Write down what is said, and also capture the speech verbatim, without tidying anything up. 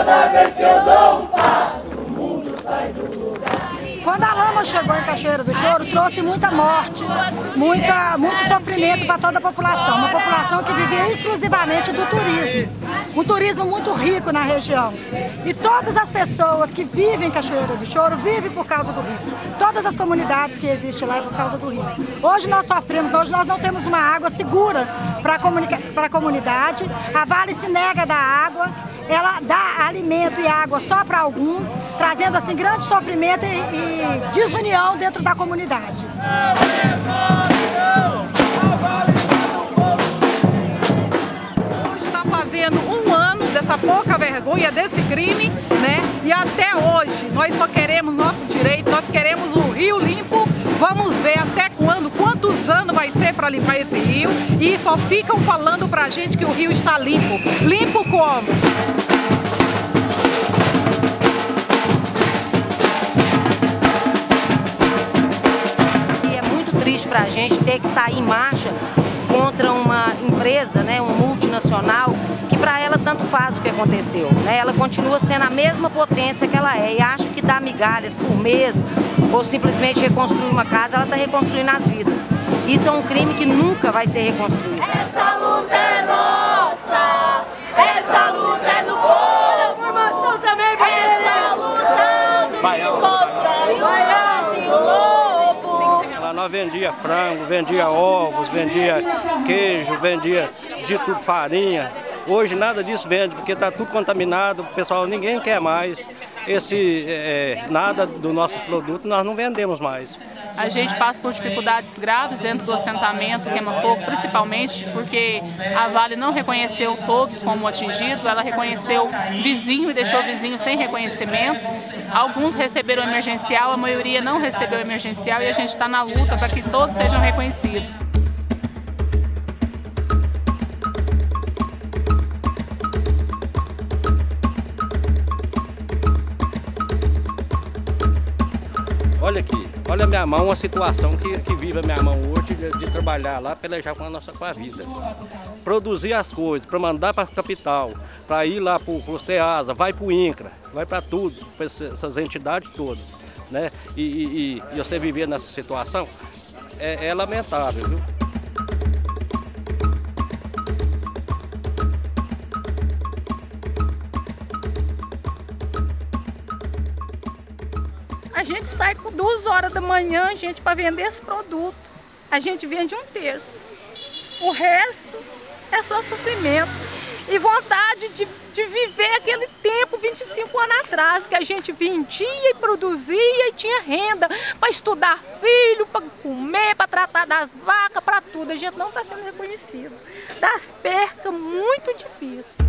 Cada vez que eu dou um passo, o mundo sai do lugar. Quando a lama chegou em Cachoeira do Choro, trouxe muita morte, muita, muito sofrimento para toda a população. Uma população que vivia exclusivamente do turismo. Um turismo muito rico na região. E todas as pessoas que vivem em Cachoeira do Choro vivem por causa do rio. Todas as comunidades que existem lá é por causa do rio. Hoje nós sofremos, hoje nós não temos uma água segura para a comunidade. A Vale se nega da água. Ela dá alimento e água só para alguns, trazendo assim grande sofrimento e, e desunião dentro da comunidade. Hoje está fazendo um ano dessa pouca vergonha, desse crime, né? E até hoje nós só queremos nosso direito, nós queremos o rio limpo. Vamos ver até quando, quantos anos vai ser para limpar esse rio, e só ficam falando pra gente que o rio está limpo. Limpo como? E é muito triste pra gente ter que sair em marcha contra uma empresa, né, um multinacional, que para ela tanto faz o que aconteceu, né? Ela continua sendo a mesma potência que ela é e acha que dá migalhas por mês ou simplesmente reconstruir uma casa, ela está reconstruindo as vidas. Isso é um crime que nunca vai ser reconstruído. Essa luta é nossa, essa luta é do povo. A formação também é essa luta de construir o lobo. Lá nós vendia frango, vendia ovos, vendia queijo, vendia de tudo, farinha. Hoje nada disso vende, porque está tudo contaminado, o pessoal, ninguém quer mais. Esse, é, nada do nosso produto nós não vendemos mais. A gente passa por dificuldades graves dentro do assentamento Queima-Fogo, principalmente porque a Vale não reconheceu todos como atingidos, ela reconheceu vizinho e deixou vizinho sem reconhecimento. Alguns receberam emergencial, a maioria não recebeu emergencial, e a gente está na luta para que todos sejam reconhecidos. Olha aqui, olha a minha mão, a situação que, que vive a minha mão hoje de, de trabalhar lá, pelejar com a nossa com a vida. Produzir as coisas, para mandar para a capital, para ir lá para o SEASA, vai para o INCRA, vai para tudo, para essas entidades todas, né? E, e, e você viver nessa situação é, é lamentável, viu? A gente sai com duas horas da manhã, gente, para vender esse produto. A gente vende um terço. O resto é só sofrimento e vontade de, de viver aquele tempo, vinte e cinco anos atrás, que a gente vendia e produzia e tinha renda para estudar filho, para comer, para tratar das vacas, para tudo. A gente não está sendo reconhecido. Das percas muito difíceis.